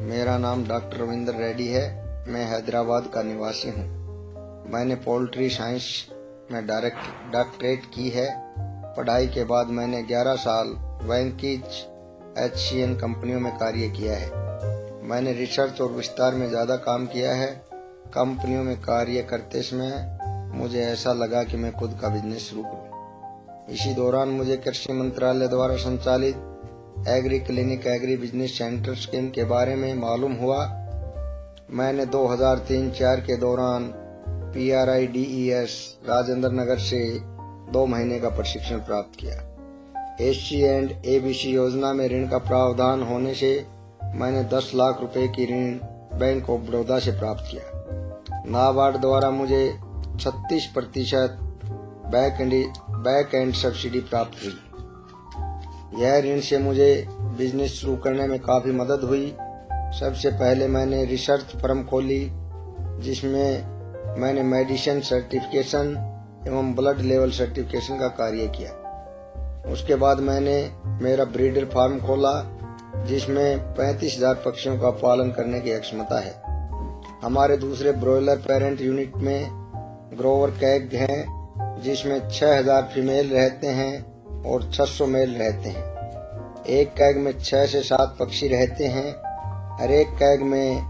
मेरा नाम डॉक्टर रविंद्र रेड्डी है। मैं हैदराबाद का निवासी हूँ। मैंने पोल्ट्री साइंस में डॉक्टरेट की है। पढ़ाई के बाद मैंने 11 साल वेंकीज HCN कंपनियों में कार्य किया है। मैंने रिसर्च और विस्तार में ज़्यादा काम किया है। कंपनियों में कार्य करते समय मुझे ऐसा लगा कि मैं खुद का बिजनेस शुरू करूँ। इसी दौरान मुझे कृषि मंत्रालय द्वारा संचालित agri clinic agri business centre scheme के बारे में मालूम हुआ। मैंने 2003-04 के दौरान PRIDES राजेंद्र नगर से 2 महीने का प्रशिक्षण प्राप्त किया। SC एंड ABC योजना में ऋण का प्रावधान होने से मैंने 10 लाख रुपए की ऋण बैंक ऑफ बड़ौदा से प्राप्त किया। नाबार्ड द्वारा मुझे 36% बैक एंड सब्सिडी प्राप्त हुई। यह ऋण से मुझे बिजनेस शुरू करने में काफ़ी मदद हुई। सबसे पहले मैंने रिसर्च फर्म खोली, जिसमें मैंने मेडिसिन सर्टिफिकेशन एवं ब्लड लेवल सर्टिफिकेशन का कार्य किया। उसके बाद मैंने मेरा ब्रीडर फार्म खोला, जिसमें 35,000 पक्षियों का पालन करने की क्षमता है। हमारे दूसरे ब्रॉयलर पेरेंट यूनिट में ग्रोवर कैग हैं, जिसमें 6,000 फीमेल रहते हैं और 600 मेल रहते हैं। एक कैग में 6 से 7 पक्षी रहते हैं। हर एक कैग में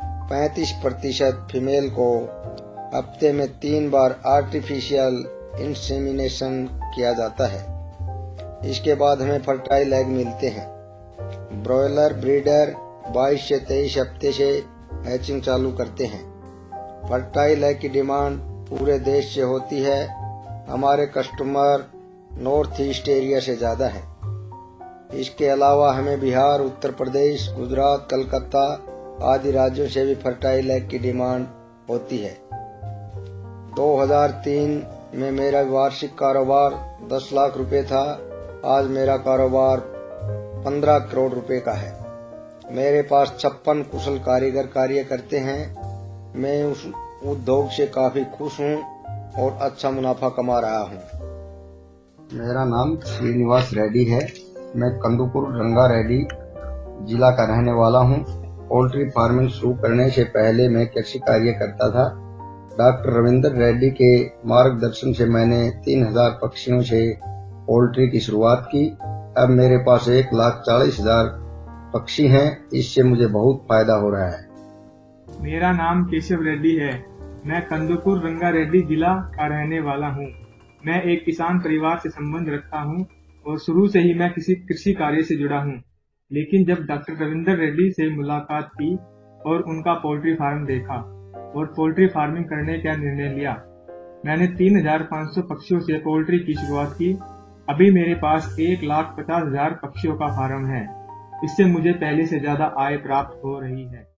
35% फीमेल को हफ्ते में 3 बार आर्टिफिशियल इंसेमिनेशन किया जाता है। इसके बाद हमें फर्टाइल एग मिलते हैं। ब्रॉयलर ब्रीडर 22 से 23 हफ्ते से हैचिंग चालू करते हैं। फर्टाइल एग की डिमांड पूरे देश से होती है। हमारे कस्टमर नॉर्थ ईस्ट एरिया से ज़्यादा है। इसके अलावा हमें बिहार, उत्तर प्रदेश, गुजरात, कलकत्ता आदि राज्यों से भी फर्टाइल एग की डिमांड होती है। 2003 में मेरा वार्षिक कारोबार 10 लाख रुपए था। आज मेरा कारोबार 15 करोड़ रुपए का है। मेरे पास 56 कुशल कारीगर कार्य करते हैं। मैं उस उद्योग से काफ़ी खुश हूँ और अच्छा मुनाफा कमा रहा हूँ। मेरा नाम श्रीनिवास रेड्डी है। मैं कंदुपुर रंगारेड्डी जिला का रहने वाला हूँ। पोल्ट्री फार्मिंग शुरू करने से पहले मैं कृषि कार्य करता था। डॉक्टर रविंद्र रेड्डी के मार्गदर्शन से मैंने 3,000 पक्षियों से पोल्ट्री की शुरुआत की। अब मेरे पास 1,40,000 पक्षी हैं। इससे मुझे बहुत फायदा हो रहा है। मेरा नाम केशव रेड्डी है। मैं कंदुपुर रंगारेड्डी जिला का रहने वाला हूँ। मैं एक किसान परिवार से संबंध रखता हूँ और शुरू से ही मैं किसी कृषि कार्य से जुड़ा हूँ। लेकिन जब डॉक्टर रविंद्र रेड्डी से मुलाकात की और उनका पोल्ट्री फार्म देखा और पोल्ट्री फार्मिंग करने का निर्णय लिया, मैंने 3,500 पक्षियों से पोल्ट्री की शुरुआत की। अभी मेरे पास 1,50,000 पक्षियों का फार्म है। इससे मुझे पहले से ज्यादा आय प्राप्त हो रही है।